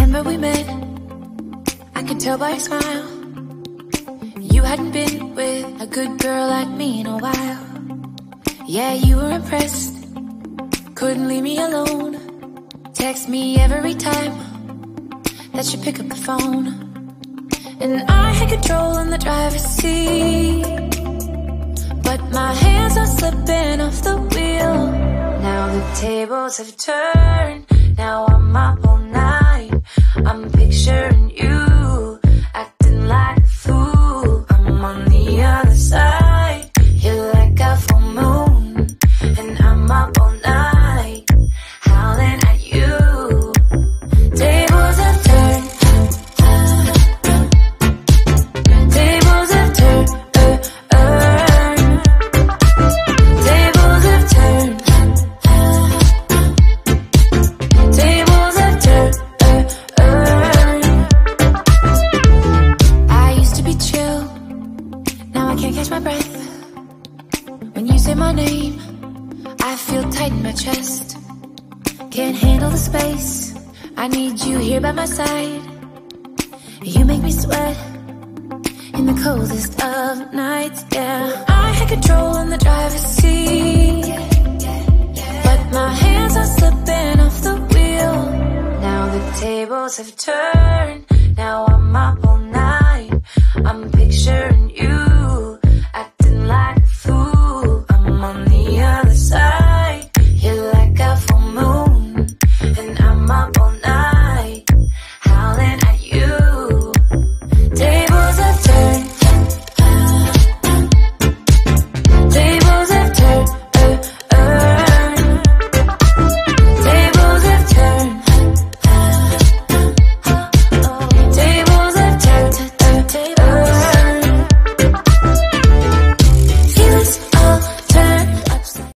Remember we met, I could tell by your smile. You hadn't been with a good girl like me in a while. Yeah, you were impressed, couldn't leave me alone. Text me every time that you pick up the phone. And I had control in the driver's seat, but my hands are slipping off the wheel. Now the tables have turned, now I'm up all night. I'm picturing you, acting like a fool. I'm on the other side, you're like a full moon, and I'm up all night, howling at you. Tables have turned, tables have turned, tables have turned, tables have turned. I used to be chill, now I can't catch my breath. When you say my name, I feel tight in my chest. Can't handle the space, I need you here by my side. You make me sweat in the coldest of nights, yeah. I had control in the driver's seat, but my hands are slipping off the wheel. Now the tables have turned, now I'm up